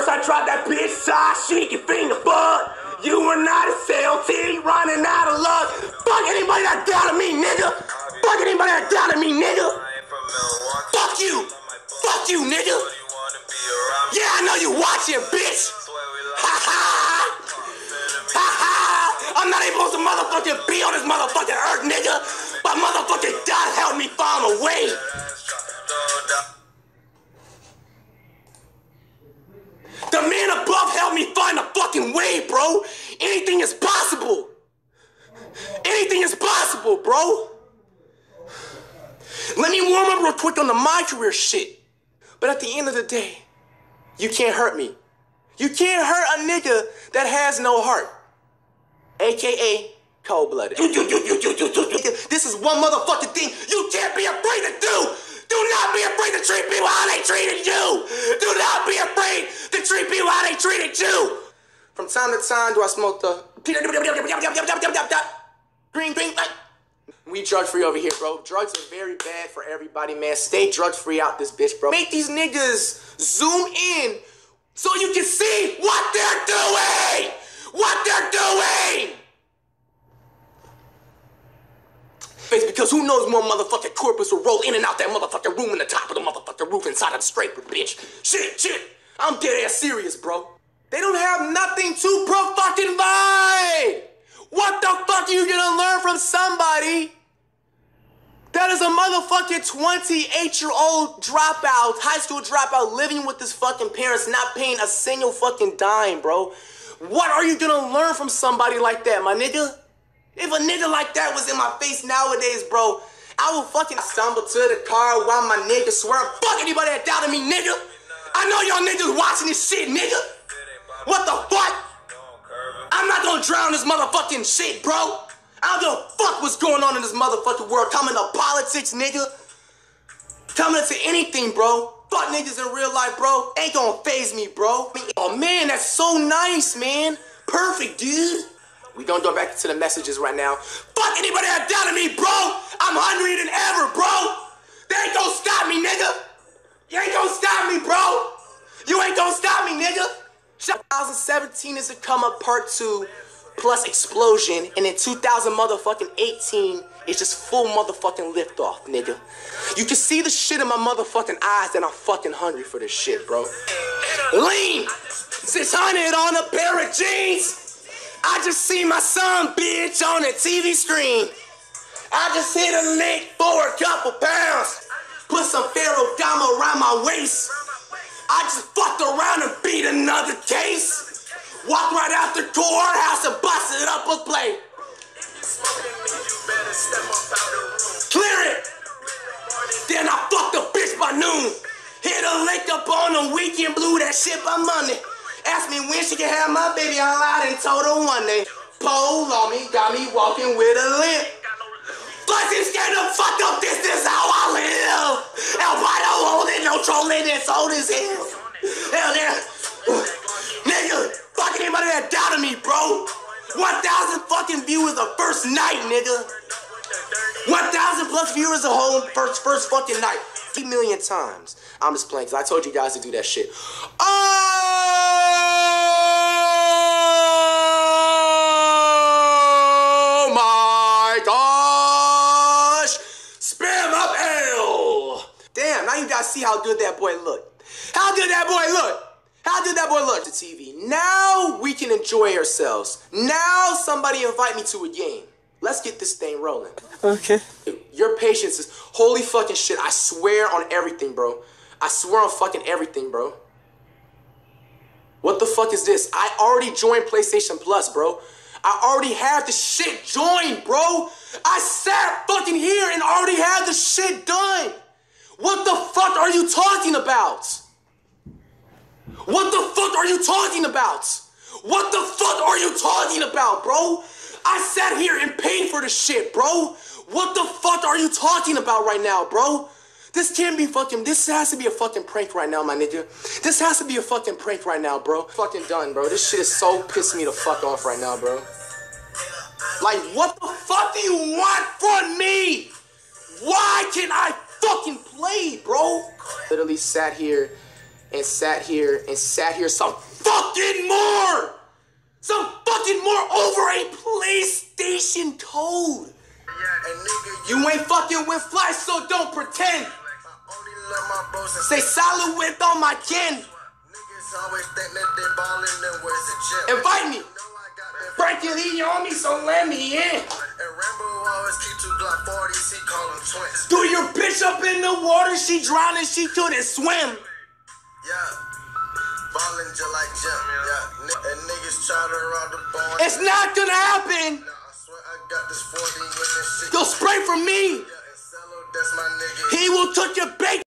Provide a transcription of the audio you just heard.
First I tried that bitch side shit, your finger bud. You were not a CLT, running out of luck. Fuck anybody that doubted me, nigga. Fuck anybody that doubted me, nigga. Fuck you. Fuck you, nigga. Yeah, I know you watching, bitch. Ha ha. Ha ha. I'm not even supposed to motherfucking be on this motherfucking earth, nigga. But motherfucking God helped me find a way. The man above helped me find a fucking way, bro. Anything is possible. Anything is possible, bro. Let me warm up real quick on the my career shit. But at the end of the day, you can't hurt me. You can't hurt a nigga that has no heart. AKA cold-blooded. This is one motherfucking thing you can't be afraid to do. Do not be afraid to treat people how they treated you. Do not be afraid to treat people how they treated you. From time to time, do I smoke the green. We drug free over here, bro. Drugs are very bad for everybody, man. Stay drug free out this bitch, bro. Make these niggas zoom in so you can see what they're doing. What they're doing. Because who knows more motherfucking corpus will roll in and out that motherfucking room in the top of the motherfucking roof inside of the scraper, bitch. Shit. I'm dead ass serious, bro. They don't have nothing to pro-fucking vibe. What the fuck are you gonna learn from somebody that is a motherfucking 28-year-old dropout, high school dropout, living with his fucking parents, not paying a single fucking dime, bro? What are you gonna learn from somebody like that, my nigga? If a nigga like that was in my face nowadays, bro, I would fucking stumble to the car while my nigga swear, fuck anybody that doubted me, nigga. I know y'all niggas watching this shit, nigga. What the fuck? I'm not gonna drown this motherfucking shit, bro. I don't give a fuck what's going on in this motherfucking world. Coming to politics, nigga. Coming to anything, bro. Fuck niggas in real life, bro. Ain't gonna faze me, bro. Oh, man, that's so nice, man. Perfect, dude. We gonna go back to the messages right now. Fuck anybody that doubted me, bro. I'm hungrier than ever, bro. They ain't gonna stop me, nigga. You ain't gonna stop me, bro. You ain't gonna stop me, nigga. 2017 is a come up part 2 plus explosion, and in 2018 it's just full motherfucking lift off, nigga. You can see the shit in my motherfucking eyes that I'm fucking hungry for this shit, bro. Lean 600 on a pair of jeans. I just see my son, bitch, on the TV screen. I just hit a lick for a couple pounds. Put some Ferragamo around my waist. I just fucked around and beat another case. Walk right out the courthouse and busted up a plate. Clear it. Then I fucked a bitch by noon. Hit a lick up on the weekend, blew that shit by Monday. Asked me when she can have my baby, I lied and told her one day. Pole on me, got me walking with a limp. Pussy scared the fuck up, this is how I live. Albino holding, no trolling, it's old as hell. Hell yeah. Nigga, fuck anybody that doubted me, bro. 1,000 fucking viewers the first night, nigga. 1,000 plus viewers the whole first fucking night. 3 million times. I'm just playing, because I told you guys to do that shit. Oh my gosh! Spam up hell! Damn, now you guys see how good that boy looked. How good that boy look? How did that boy look? To TV. Now we can enjoy ourselves. Now somebody invite me to a game. Let's get this thing rolling. Okay. Your patience is holy fucking shit. I swear on everything, bro. I swear on fucking everything, bro. What the fuck is this? I already joined PlayStation Plus, bro. I already have the shit joined, bro. I sat fucking here and already have the shit done. What the fuck are you talking about? What the fuck are you talking about? What the fuck are you talking about, bro? I sat here and paid for the shit, bro. What the fuck are you talking about right now, bro? This can't be fucking, this has to be a fucking prank right now, my nigga. This has to be a fucking prank right now, bro. Fucking done, bro. This shit is so pissing me the fuck off right now, bro. Like, what the fuck do you want from me? Why can't I fucking play, bro? Literally sat here and sat here some fucking more over a PlayStation Toad. You ain't fucking with Fly, so don't pretend. Stay solid with all my kin. Invite me. Frankie Lee on me, so let me in. Threw your bitch up in the water, she drowned and she couldn't swim. It's not gonna happen. Go spray from me. He will took your bait.